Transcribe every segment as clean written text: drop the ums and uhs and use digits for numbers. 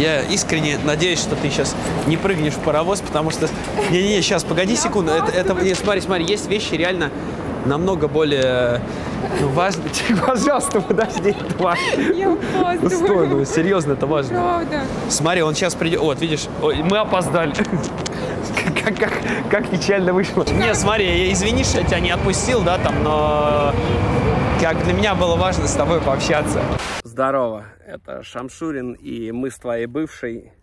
Я искренне надеюсь, что ты сейчас не прыгнешь в паровоз, потому что... Не-не-не, сейчас, погоди секунду. Смотри, есть вещи реально намного более важные. Пожалуйста, подожди, это важно. Я опаздываю. Стой, ну серьезно, это важно. Правда. Смотри, он сейчас придет... Вот, видишь, мы опоздали. Как печально вышло. Не, смотри, извини, что я тебя не отпустил, да, там, но... Как для меня было важно с тобой пообщаться. Здорово, это Шамшурин, и мы с твоей бывшей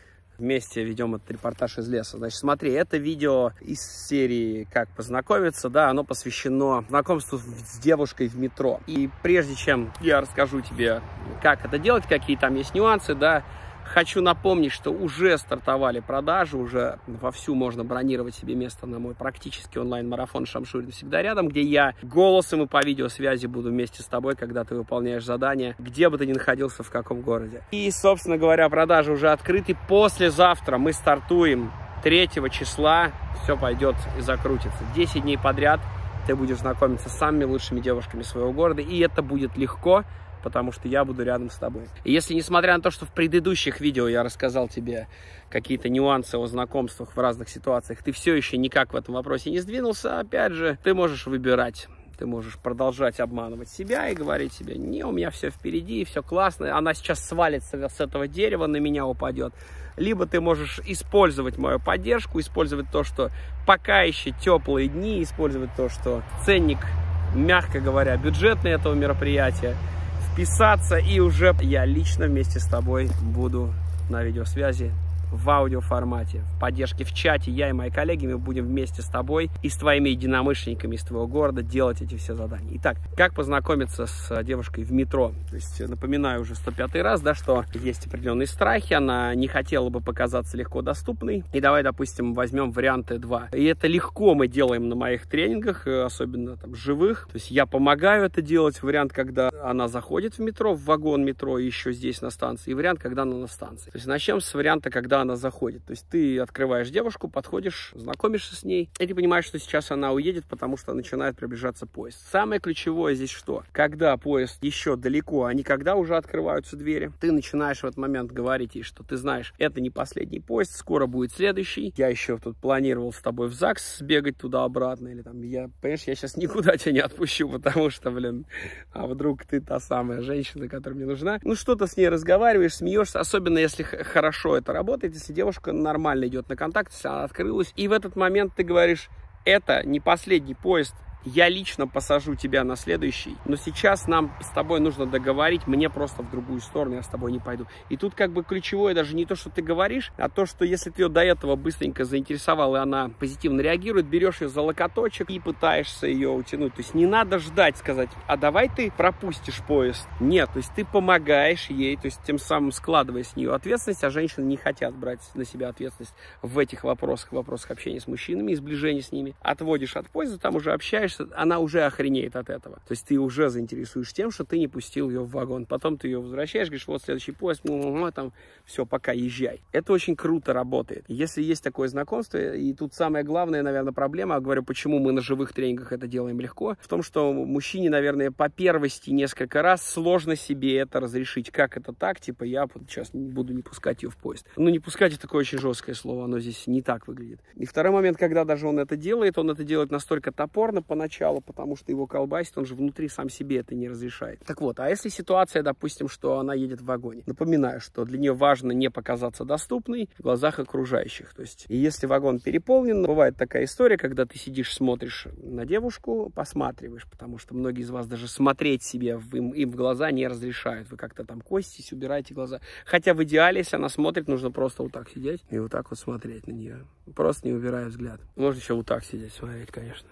вместе ведем этот репортаж из леса. Значит, смотри, это видео из серии «Как познакомиться», да, оно посвящено знакомству с девушкой в метро. И прежде чем я расскажу тебе, как это делать, какие там есть нюансы, да, хочу напомнить, что уже стартовали продажи, уже вовсю можно бронировать себе место на мой практически онлайн-марафон «Шамшурин всегда рядом», где я голосом и по видеосвязи буду вместе с тобой, когда ты выполняешь задания, где бы ты ни находился, в каком городе. И, собственно говоря, продажи уже открыты. Послезавтра мы стартуем 3 числа, все пойдет и закрутится. 10 дней подряд ты будешь знакомиться с самыми лучшими девушками своего города, и это будет легко, потому что я буду рядом с тобой. И если, несмотря на то, что в предыдущих видео я рассказал тебе какие-то нюансы о знакомствах в разных ситуациях, ты все еще никак в этом вопросе не сдвинулся, опять же, ты можешь выбирать. Ты можешь продолжать обманывать себя и говорить себе: не, у меня все впереди, все классно, она сейчас свалится с этого дерева, на меня упадет. Либо ты можешь использовать мою поддержку, использовать то, что пока еще теплые дни, использовать то, что ценник, мягко говоря, бюджетный этого мероприятия, вписаться, и уже я лично вместе с тобой буду на видеосвязи в аудиоформате, в поддержке в чате. Я и мои коллеги, мы будем вместе с тобой и с твоими единомышленниками из твоего города делать эти все задания. Итак, как познакомиться с девушкой в метро? То есть, напоминаю уже 105-й раз, да, что есть определенные страхи, она не хотела бы показаться легко доступной. И давай, допустим, возьмем варианты 2. И это легко мы делаем на моих тренингах, особенно там живых. То есть я помогаю это делать. Вариант, когда она заходит в метро, в вагон метро, еще здесь на станции. И вариант, когда она на станции. То есть начнем с варианта, когда она заходит. То есть ты открываешь девушку, подходишь, знакомишься с ней, и ты понимаешь, что сейчас она уедет, потому что начинает приближаться поезд. Самое ключевое здесь что? Когда поезд еще далеко, а не когда уже открываются двери, ты начинаешь в этот момент говорить ей, что ты знаешь, это не последний поезд, скоро будет следующий. Я еще тут планировал с тобой в ЗАГС сбегать туда-обратно, или там, понимаешь, я сейчас никуда тебя не отпущу, потому что, блин, а вдруг ты та самая женщина, которая мне нужна. Ну, что-то с ней разговариваешь, смеешься, особенно если хорошо это работает, если девушка нормально идет на контакт, если она открылась, и в этот момент ты говоришь: это не последний поезд, я лично посажу тебя на следующий, но сейчас нам с тобой нужно договорить, мне просто в другую сторону, я с тобой не пойду. И тут как бы ключевое даже не то, что ты говоришь, а то, что если ты ее до этого быстренько заинтересовал, и она позитивно реагирует, берешь ее за локоточек и пытаешься ее утянуть. То есть не надо ждать, сказать: а давай ты пропустишь поезд. Нет, то есть ты помогаешь ей, то есть тем самым складывая с нее ответственность, а женщины не хотят брать на себя ответственность в этих вопросах общения с мужчинами и сближения с ними. Отводишь от поезда, там уже общаешься, она уже охренеет от этого. То есть ты уже заинтересуешь тем, что ты не пустил ее в вагон. Потом ты ее возвращаешь, говоришь: вот следующий поезд, там, все, пока, езжай. Это очень круто работает. Если есть такое знакомство, и тут самая главная, наверное, проблема, я говорю, почему мы на живых тренингах это делаем легко, в том, что мужчине, наверное, по первости несколько раз сложно себе это разрешить. Как это так? Типа, я сейчас не буду не пускать ее в поезд. Ну, не пускать — это такое очень жесткое слово, оно здесь не так выглядит. И второй момент, когда даже он это делает настолько топорно поначалу, потому что его колбасит, он же внутри сам себе это не разрешает. Так вот, а если ситуация, допустим, что она едет в вагоне? Напоминаю, что для нее важно не показаться доступной в глазах окружающих. То есть, и если вагон переполнен, бывает такая история, когда ты сидишь, смотришь на девушку, посматриваешь, потому что многие из вас даже смотреть себе им в глаза не разрешают. Вы как-то там коситесь, убираете глаза. Хотя в идеале, если она смотрит, нужно просто вот так сидеть и вот так вот смотреть на нее. Просто не убирая взгляд. Можно еще вот так сидеть, смотреть, конечно.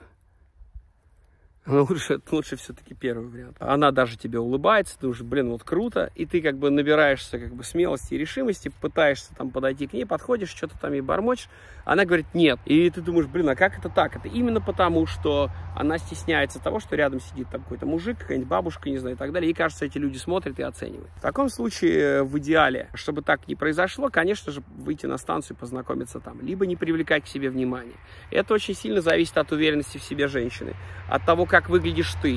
Но лучше все-таки первый вариант. Она даже тебе улыбается, ты уже, блин, вот круто, и ты как бы набираешься как бы смелости и решимости, пытаешься там подойти к ней, подходишь, что-то там ей бормочешь, она говорит нет. И ты думаешь: блин, а как это так? Это именно потому, что она стесняется того, что рядом сидит там какой-то мужик, какая-нибудь бабушка, не знаю, и так далее. И кажется, эти люди смотрят и оценивают. В таком случае, в идеале, чтобы так не произошло, конечно же, выйти на станцию и познакомиться там, либо не привлекать к себе внимания. Это очень сильно зависит от уверенности в себе женщины, от того, как выглядишь ты.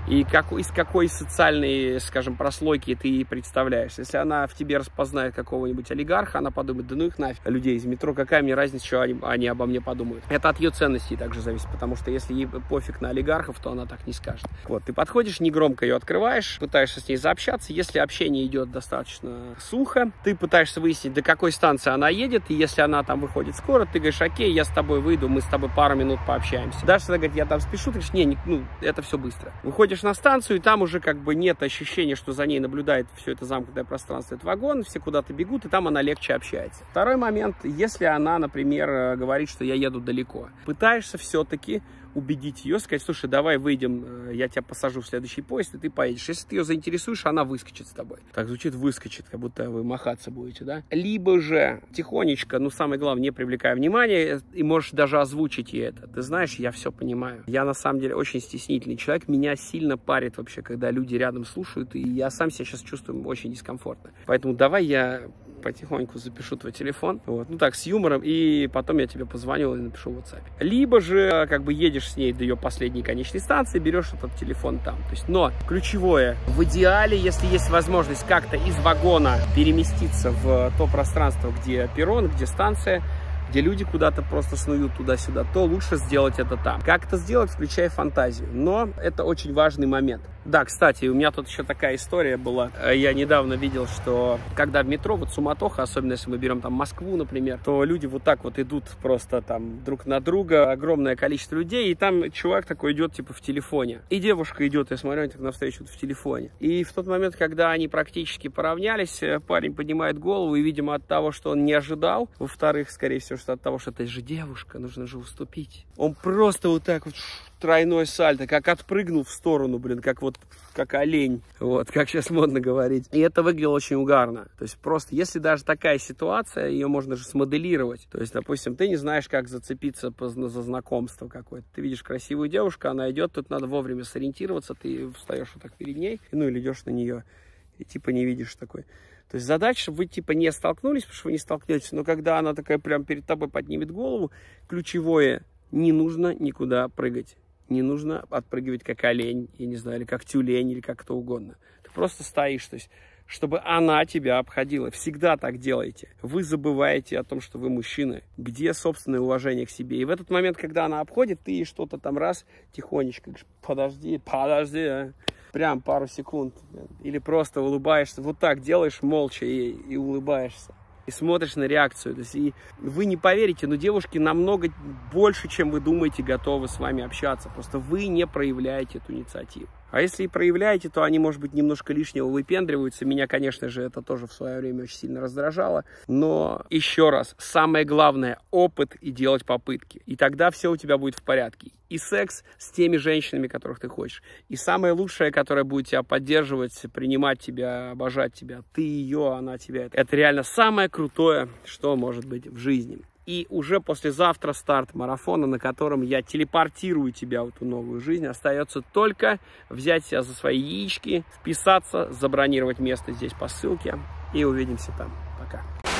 и из какой социальной, скажем, прослойки ты представляешь. Если она в тебе распознает какого-нибудь олигарха, она подумает, да ну их нафиг, людей из метро, какая мне разница, что они обо мне подумают. Это от ее ценностей также зависит, потому что если ей пофиг на олигархов, то она так не скажет. Вот, ты подходишь, негромко ее открываешь, пытаешься с ней заобщаться. Если общение идет достаточно сухо, ты пытаешься выяснить, до какой станции она едет, и если она там выходит скоро, ты говоришь, окей, я с тобой выйду, мы с тобой пару минут пообщаемся. Дальше она говорит, я там спешу, ты говоришь, не, ну, это все быстро. Выходишь на станцию, и там уже как бы нет ощущения, что за ней наблюдает все это замкнутое пространство, это вагон, все куда-то бегут, и там она легче общается. Второй момент, если она, например, говорит, что я еду далеко, пытаешься все-таки убедить ее, сказать, слушай, давай выйдем, я тебя посажу в следующий поезд, и ты поедешь. Если ты ее заинтересуешь, она выскочит с тобой. Так звучит, выскочит, как будто вы махаться будете, да? Либо же тихонечко, ну, самое главное, не привлекая внимания, и можешь даже озвучить ей это. Ты знаешь, я все понимаю. Я, на самом деле, очень стеснительный человек. Меня сильно парит вообще, когда люди рядом слушают, и я сам себя сейчас чувствую очень дискомфортно. Поэтому давай я потихоньку запишу твой телефон, вот, ну так, с юмором, и потом я тебе позвоню и напишу в WhatsApp. Либо же, как бы, едешь с ней до ее последней конечной станции, берешь этот телефон там. То есть, но ключевое, в идеале, если есть возможность как-то из вагона переместиться в то пространство, где перрон, где станция, где люди куда-то просто снуют туда-сюда, то лучше сделать это там. Как это сделать, включая фантазию. Но это очень важный момент. Да, кстати, у меня тут еще такая история была. Я недавно видел, что когда в метро, вот суматоха, особенно если мы берем там Москву, например, то люди вот так вот идут просто там друг на друга, огромное количество людей, и там чувак такой идет типа в телефоне. И девушка идет, я смотрю, они так навстречу в телефоне. И в тот момент, когда они практически поравнялись, парень поднимает голову, и, видимо, от того, что он не ожидал, во-вторых, скорее всего, что от того, что это же девушка, нужно же уступить. Он просто вот так вот тройной сальто, как отпрыгнул в сторону, блин, как олень, вот, как сейчас модно говорить. И это выглядело очень угарно. То есть просто, если даже такая ситуация, ее можно же смоделировать. То есть, допустим, ты не знаешь, как зацепиться за знакомство какое-то. Ты видишь красивую девушку, она идет, тут надо вовремя сориентироваться, ты встаешь вот так перед ней, ну, или идешь на нее, и типа не видишь такой. То есть задача, чтобы вы типа не столкнулись, потому что вы не столкнетесь, но когда она такая прям перед тобой поднимет голову, ключевое, не нужно никуда прыгать. Не нужно отпрыгивать как олень, я не знаю, или как тюлень, или как кто угодно. Ты просто стоишь, то есть, чтобы она тебя обходила. Всегда так делайте. Вы забываете о том, что вы мужчина. Где собственное уважение к себе? И в этот момент, когда она обходит, ты ей что-то там раз, тихонечко говоришь, подожди, а. Прям пару секунд. Или просто улыбаешься. Вот так делаешь молча и улыбаешься. И смотришь на реакцию. То есть, и вы не поверите, но девушки намного больше, чем вы думаете, готовы с вами общаться. Просто вы не проявляете эту инициативу. А если и проявляете, то они, может быть, немножко лишнего выпендриваются. Меня, конечно же, это тоже в свое время очень сильно раздражало. Но еще раз, самое главное – опыт и делать попытки. И тогда все у тебя будет в порядке. И секс с теми женщинами, которых ты хочешь. И самое лучшее, которое будет тебя поддерживать, принимать тебя, обожать тебя. Ты ее, она тебя. Это реально самое крутое, что может быть в жизни. И уже послезавтра старт марафона, на котором я телепортирую тебя в эту новую жизнь. Остается только взять себя за свои яички, вписаться, забронировать место здесь по ссылке. И увидимся там. Пока.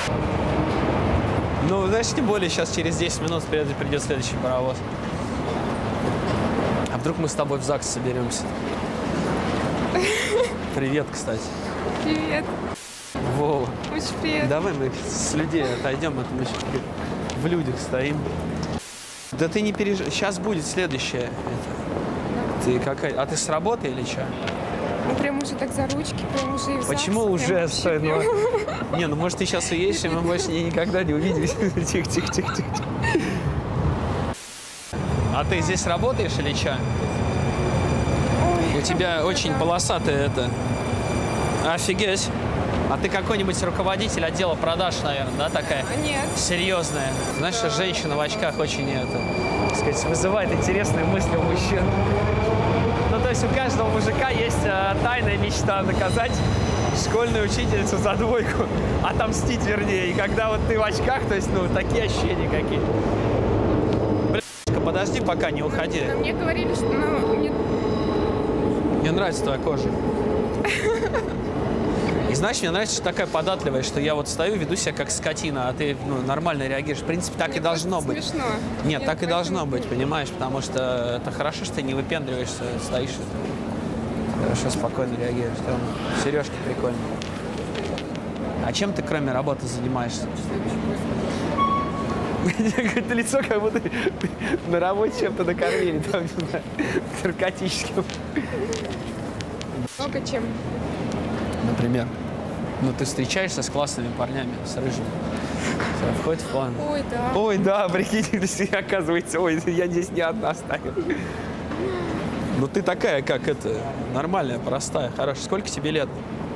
Ну, знаешь, тем более сейчас через 10 минут придет следующий паровоз. А вдруг мы с тобой в ЗАГС соберемся? Привет, кстати. Привет. Вова. Очень приятно. Давай мы с людей отойдем, а то мы сейчас в людях стоим. Да ты не переживай. Сейчас будет следующее. Ты какая? А ты с работы или что? Ну прям уже так за ручки, прям уже и в ЗАГС. Почему уже? Стой, ну... Не, ну может ты сейчас уедешь, и мы больше никогда не увидимся. Тихо. А ты здесь работаешь или что? У тебя очень полосатая это. Офигеть. А ты какой-нибудь руководитель отдела продаж, наверное, да, такая? Нет. Серьезная. Знаешь, женщина в очках очень, так сказать, вызывает интересные мысли у мужчин. Ну, то есть у каждого мужика есть тайная мечта наказать школьную учительницу за двойку, отомстить, вернее. И когда вот ты в очках, то есть, ну, такие ощущения какие-то. Блин, подожди, пока не уходи. Но мне говорили, что, ну, Мне нравится твоя кожа. И знаешь, мне нравится, что такая податливая, что я вот стою, веду себя как скотина, а ты нормально реагируешь. В принципе, так и должно быть. Смешно. Нет, так и должно быть, понимаешь? Потому что это хорошо, что ты не выпендриваешься, стоишь. Хорошо, спокойно реагируешь. Сережки прикольные. А чем ты, кроме работы, занимаешься? Какое-то лицо, как будто на работе чем-то накормили, там, не знаю, наркотическим. Много чем. Например? Ну, ты встречаешься с классными парнями, с рыжими. Все, входит в план. Ой, да. Ой, да, прикинь, оказывается, ой, я здесь не одна стою. Ну, ты такая, как это, нормальная, простая, хорошая. Сколько тебе лет?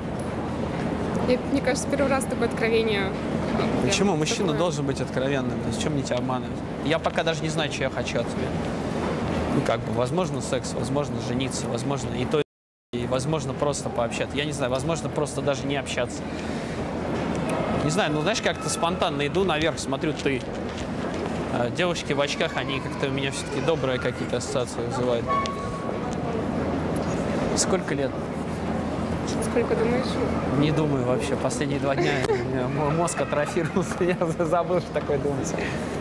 Мне кажется, первый раз такое откровение. Почему? Прям Мужчина такое. должен быть откровенным. То есть, чем мне тебя обманывать? Я пока даже не знаю, что я хочу от тебя. Ну, как бы, возможно, секс, возможно, жениться, возможно, и то, и, возможно, просто пообщаться. Я не знаю, возможно, просто даже не общаться. Не знаю, ну, знаешь, как-то спонтанно иду наверх, смотрю, ты. Девушки в очках, они как-то у меня все-таки добрые какие-то ассоциации вызывают. Сколько лет? Сколько думаешь? Не думаю вообще. Последние 2 дня у меня мозг атрофировался. Я забыл, что такое думать.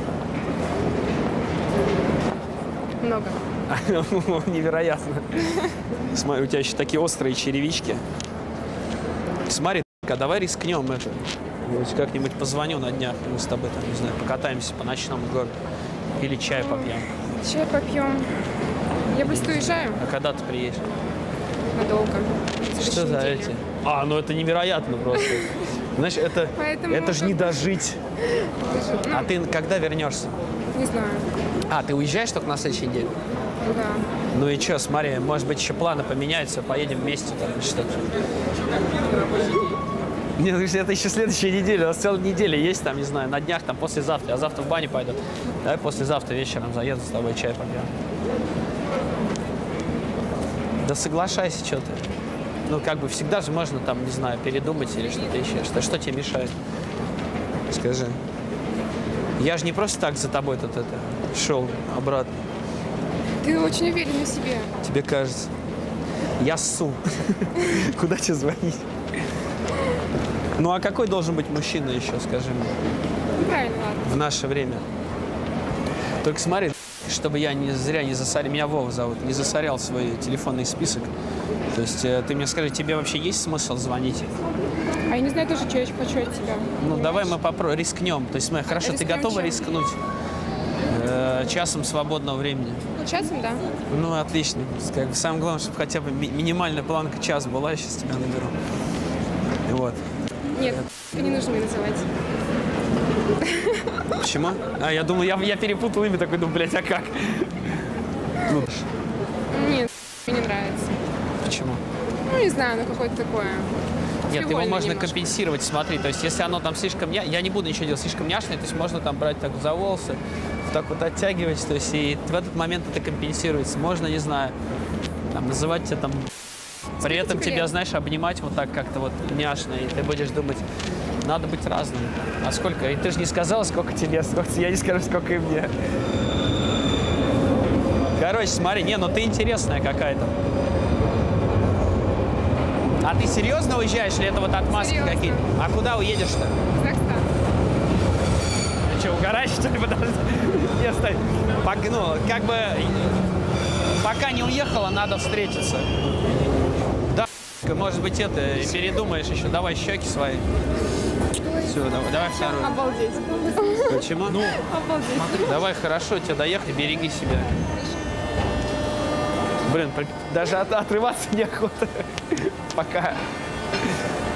Много. Невероятно. Смотри, у тебя еще такие острые черевички. Смотри, давай рискнем это. Я как-нибудь позвоню на днях, мы с тобой там, не знаю, покатаемся по ночному городу. Или чай попьем. Чай попьем. Я быстро уезжаю. А когда ты приедешь? Надолго. Что за эти? А, ну это невероятно просто. Знаешь, это Поэтому же не дожить. Ну, А ты когда вернешься? не знаю. А, ты уезжаешь только на следующей неделе? Да. Ну и что, смотри, может быть, еще планы поменяются, поедем вместе там или что-то. Нет, это еще следующая неделя, у нас целая неделя есть там, не знаю, на днях, там, послезавтра. Я завтра в баню пойду. Давай послезавтра вечером заеду с тобой чай попьем. Да соглашайся, что ты. Ну, как бы всегда же можно там, не знаю, передумать или что-то еще. Что тебе мешает? Скажи. Я же не просто так за тобой тут шел обратно. Ты очень уверен в себе. Тебе кажется. Я ссу. Куда тебе звонить? Ну, а какой должен быть мужчина еще, скажи мне, Ну, правильно, ладно. в наше время? Только смотри, чтобы я зря не засорял, меня Вова зовут, не засорял свой телефонный список. То есть ты мне скажи, тебе вообще есть смысл звонить? А я не знаю тоже, что я хочу от тебя. Ну, давай мы рискнем. То есть, смотри, хорошо, ты рискнем готова чем? рискнуть? Часом свободного времени. Ну, часом, да. Ну, отлично. Как бы самое главное, чтобы хотя бы минимальная планка час была, я сейчас тебя наберу. И вот. Нет, не нужно мне называть. Почему? А, я думал, я перепутал имя, такой, думаю, блядь, а как? Ну, Нет, мне не нравится. почему? Ну, не знаю, ну какое-то такое. Нет, его Фривольно можно немножко. компенсировать, смотри, то есть если оно там слишком... Я не буду ничего делать, слишком няшное, то есть можно там брать так за волосы, так вот оттягивать, то есть и в этот момент это компенсируется. Можно, не знаю, там, называть тебя там... При этом тебе тебя, лет? знаешь, обнимать вот так как-то вот няшно, и ты будешь думать, надо быть разным. А сколько? И ты же не сказала, сколько тебе, я не скажу, сколько и мне. Короче, смотри, не, ну ты интересная какая-то. А ты серьезно уезжаешь или это вот отмазки Серьезно. какие-то? А куда уедешь-то? Казахстан. Ты что, угораешь, что ли? Подожди. Не, стой. Ну, как бы, пока не уехала, надо встретиться. Да, может быть, это, передумаешь еще. Давай щеки свои. Все, давай вторую. Обалдеть. Почему? Ну, Обалдеть. давай, хорошо, тебе доехай, береги себя. Блин, даже отрываться неохота. Пока.